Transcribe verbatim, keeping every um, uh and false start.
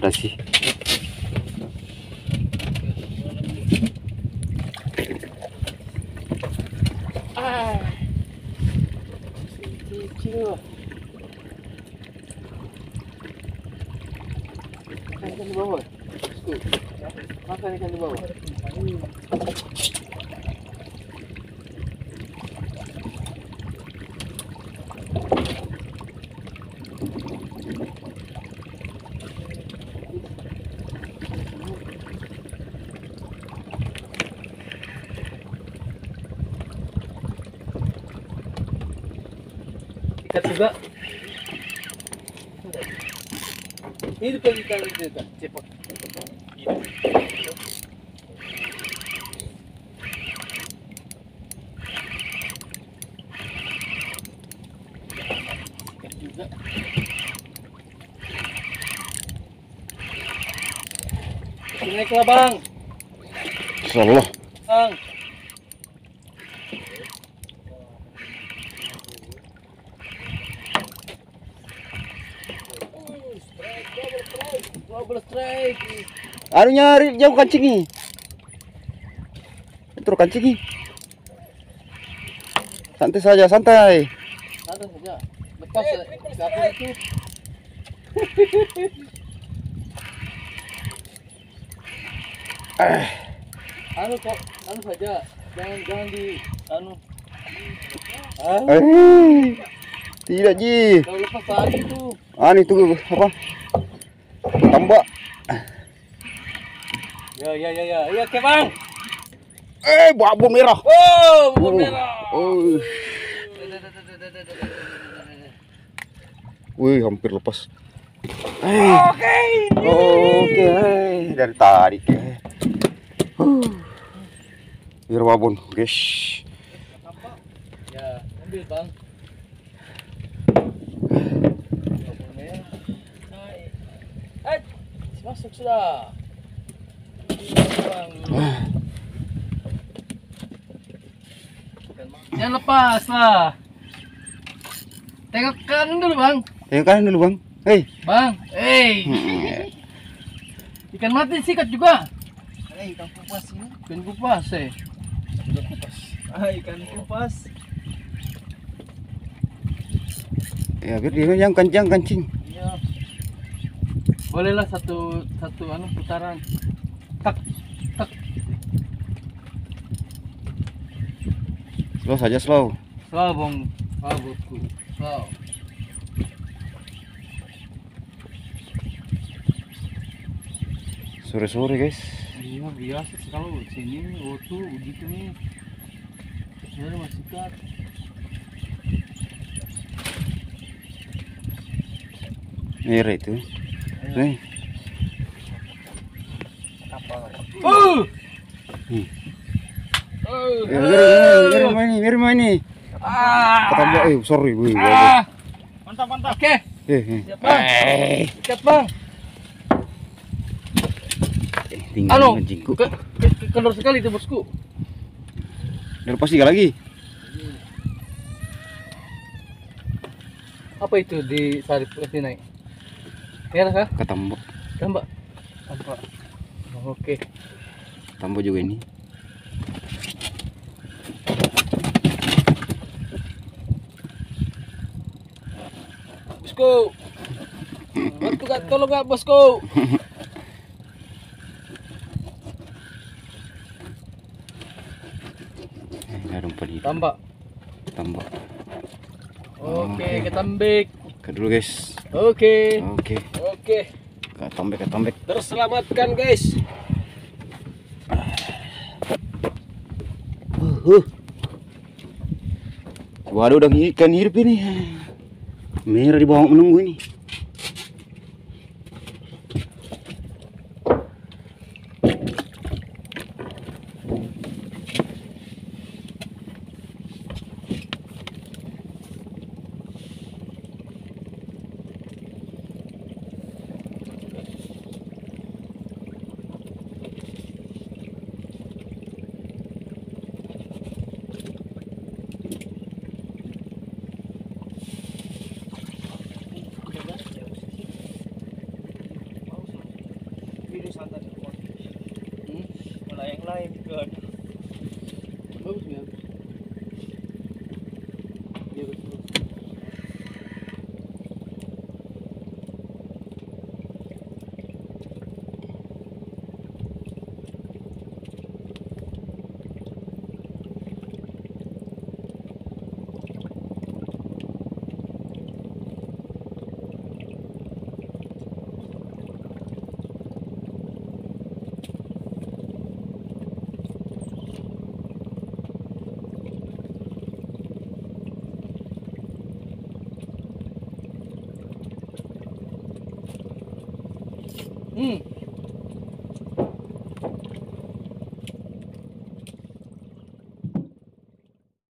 ada sih. Ah. Cicing loh. Makan ikan di bawah. Makan ikan di bawah. Ikat juga. Hidup lagi ikan itu kan, cepat. Ikat juga. Naiklah bang. Insyaallah. Bang. Double strike. Anu nyari jauh kancing nih. Terus kancing nih. Santai saja, santai. Santai saja. Lepas satu itu. Eh, Anu kok, anu saja. Jangan jangan di anu. Ah, eh. Tidak Ji. kalau lepas lagi itu. Ah, itu apa? Tambak. Ya ya ya ya. Iya, oke bang. Eh, babon merah. Oh, bukan merah. Oh. Wih, hampir lepas. Eh. Oke. Oke, eh, dari tadi ke. Huh. Biar babon, guys. Ya, ambil bang. Eh, masuk sudah. Bang. Jangan lepas lah. Tengok kanan dulu bang. Tengok kanan dulu bang. Hei, Bang, hey. Ikan mati sikat juga. Eh, ikan kupas ini. Ikan kupas eh. Ikan kupas. Ah, ikan kupas. ya biar dia yang kencang kancing. Iya. Bolehlah satu satu anu putaran. Tak tak. Slow saja slow. Slow bang, slow bosku. Slow. Sore-sore guys. Iya biasa sih kalau sini waktu gitu nih. Saya masih kat. Merah itu. Nih. Apa? Oh. Hmm. Oh. Ya, biar biar ini, biar ini. Ah. Ketambah, eh sorry gue. Ah. Mantap, mantap. Oke. Eh, eh. Siap bang. Eh, Ikat bang. tinggal Anu, kancingku. ke, ke, ke, kendor sekali itu bosku. Udah lepas tiga lagi. Apa itu di sarip pasti naik? Merah kah? Ketambak. Tambah. Tambah. Oh, oke. Tambah juga ini. Bosku. Bantu gak tolong gak bosku? Eh, ada umpan hidup. Tambah. Tambak. Oke, ketambik. Ke dulu guys. Oke. Oke. Oke. Ketambak, ketambak. Terselamatkan guys. Uh, uh. Waduh, udah ikan hidup ini. Merah di bawah menunggu ini. mantan semua. Hmm? Malah yang lain kan. Bagus ya. Iya betul. Hmm.